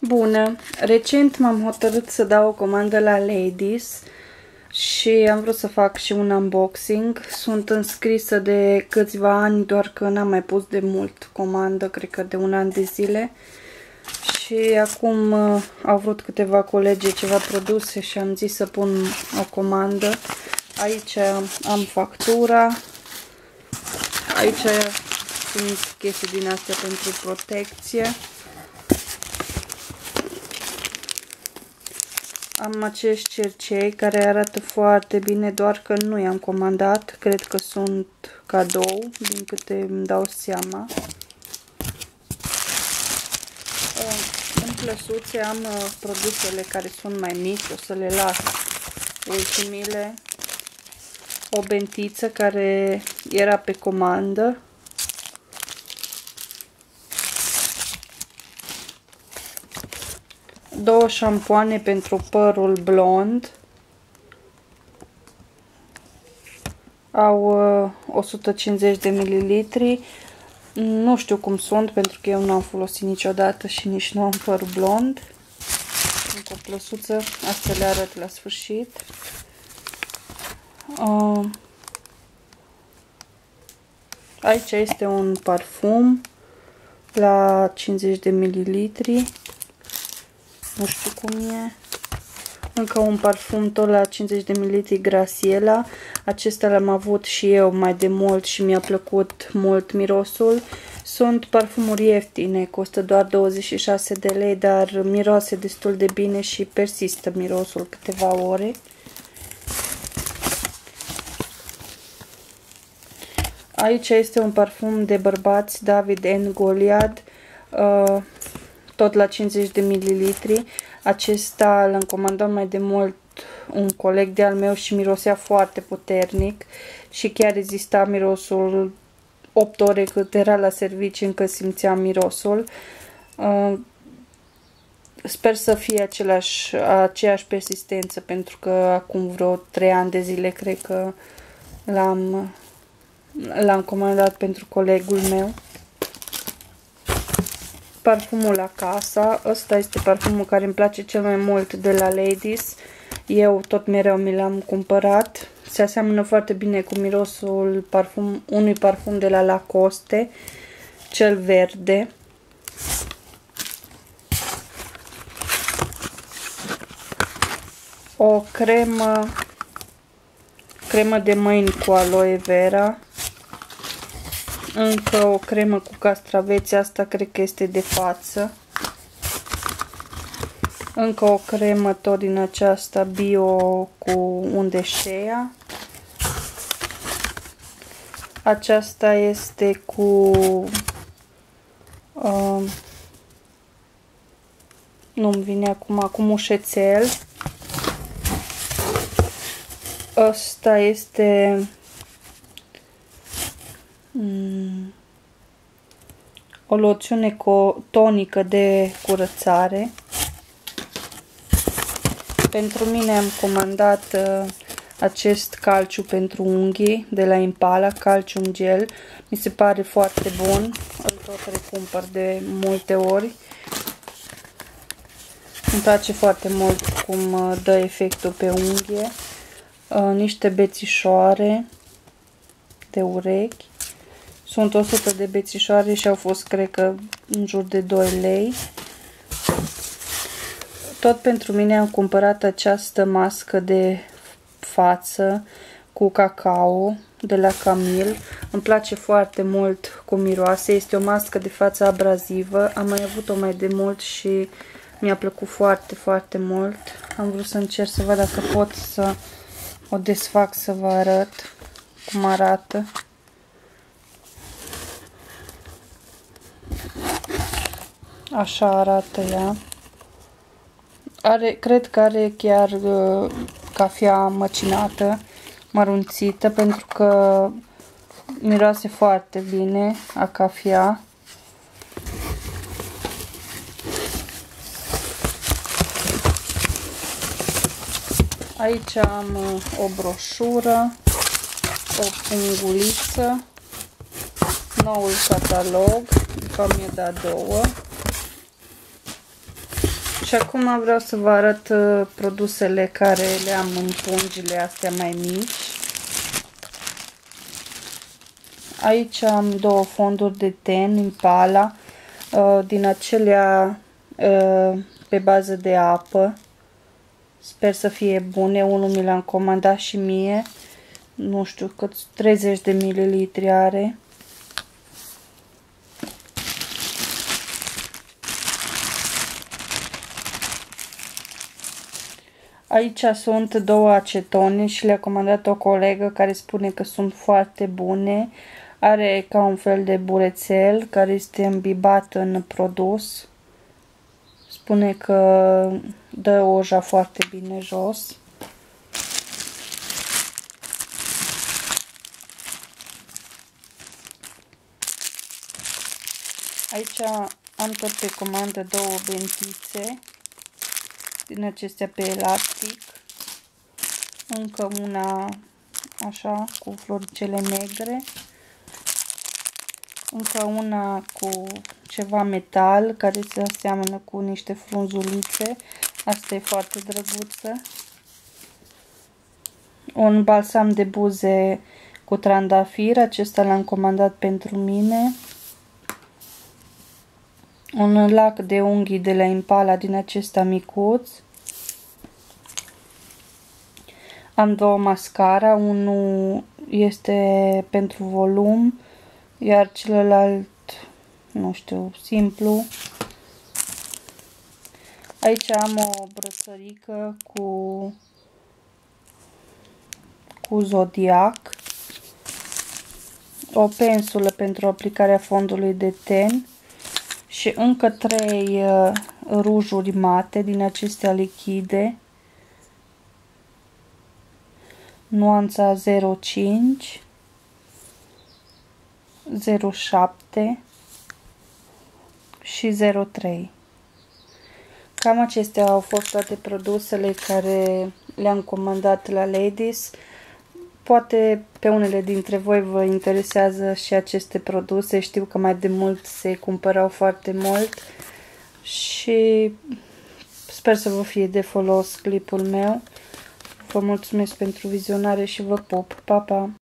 Bună! Recent m-am hotărât să dau o comandă la Ladies și am vrut să fac și un unboxing. Sunt înscrisă de câțiva ani, doar că n-am mai pus de mult comandă, cred că de un an de zile. Și acum au vrut câteva colegi ceva produse și am zis să pun o comandă. Aici am factura. Aici sunt chestii din astea pentru protecție. Am acești cercei care arată foarte bine, doar că nu i-am comandat. Cred că sunt cadou, din câte îmi dau seama. În plăsuțe am produsele care sunt mai mici, o să le las ultimile. O bentiță care era pe comandă. Două șampoane pentru părul blond. Au 150 de mililitri. Nu știu cum sunt, pentru că eu nu am folosit niciodată și nici nu am păr blond. Încă o plăsuță, astea le arăt la sfârșit. Aici este un parfum la 50 de mililitri. Nu știu cum e. Încă un parfum tot la 50 de ml, Graciela. Acesta l-am avut și eu mai de mult și mi-a plăcut mult mirosul. Sunt parfumuri ieftine, costă doar 26 de lei, dar miroase destul de bine și persistă mirosul câteva ore. Aici este un parfum de bărbați, David and Goliath, tot la 50 de mililitri. Acesta l-am comandat mai de mult un coleg de-al meu și mirosea foarte puternic și chiar rezista mirosul 8 ore cât era la serviciu, încă simțeam mirosul. Sper să fie aceeași persistență, pentru că acum vreo 3 ani de zile cred că l-am comandat pentru colegul meu. Parfumul la casa. Ăsta este parfumul care îmi place cel mai mult de la Ladies. Eu tot mereu mi l-am cumpărat. Se aseamănă foarte bine cu mirosul unui parfum de la Lacoste, cel verde. O cremă de mâini cu aloe vera. Încă o cremă cu castraveți, asta cred că este de față. Încă o cremă tot din aceasta bio cu unde shea. Aceasta este cu nu-mi vine acum, cu mușețel. Ăsta este o loțiune tonică de curățare. Pentru mine am comandat acest calciu pentru unghii de la Impala, Calcium Gel. Mi se pare foarte bun, îl tot recumpăr de multe ori. Îmi place foarte mult cum dă efectul pe unghie. Niște bețișoare de urechi. Sunt 100 de bețișoare și au fost, cred că, în jur de 2 lei. Tot pentru mine am cumpărat această mască de față cu cacao de la Camille. Îmi place foarte mult cum miroase. Este o mască de față abrazivă. Am mai avut-o mai de mult și mi-a plăcut foarte, foarte mult. Am vrut să încerc să văd dacă pot să o desfac să vă arăt cum arată. Așa arată ea. Cred că are chiar cafea măcinată, mărunțită, pentru că miroase foarte bine a cafea. Aici am o broșură, o punguliță, noul catalog, că mi-a dat 2. Și acum vreau să vă arăt produsele care le am în pungile astea mai mici. Aici am două fonduri de ten Impala, din acelea pe bază de apă. Sper să fie bune. Unul mi l-am comandat și mie. Nu știu cât, 30 de mililitri are. Aici sunt două acetone și le-a comandat o colegă care spune că sunt foarte bune. Are ca un fel de burețel care este îmbibat în produs. Spune că dă oja foarte bine jos. Aici am tot pe comandă două bentițe din acestea pe elastic. Încă una așa cu floricele negre. Încă una cu ceva metal care se aseamănă cu niște frunzulițe. Asta e foarte drăguță. Un balsam de buze cu trandafir. Acesta l-am comandat pentru mine. Un lac de unghii de la Impala din acesta micuț. Am două mascara. Unul este pentru volum, iar celălalt, nu știu, simplu. Aici am o brățărică cu zodiac. O pensulă pentru aplicarea fondului de ten. Și încă 3 rujuri mate din acestea lichide. Nuanța 05, 07 și 03. Cam acestea au fost toate produsele care le-am comandat la Ladies. Poate pe unele dintre voi vă interesează și aceste produse. Știu că mai de mult se cumpărau foarte mult și sper să vă fie de folos clipul meu. Vă mulțumesc pentru vizionare și vă pup. Pa, pa!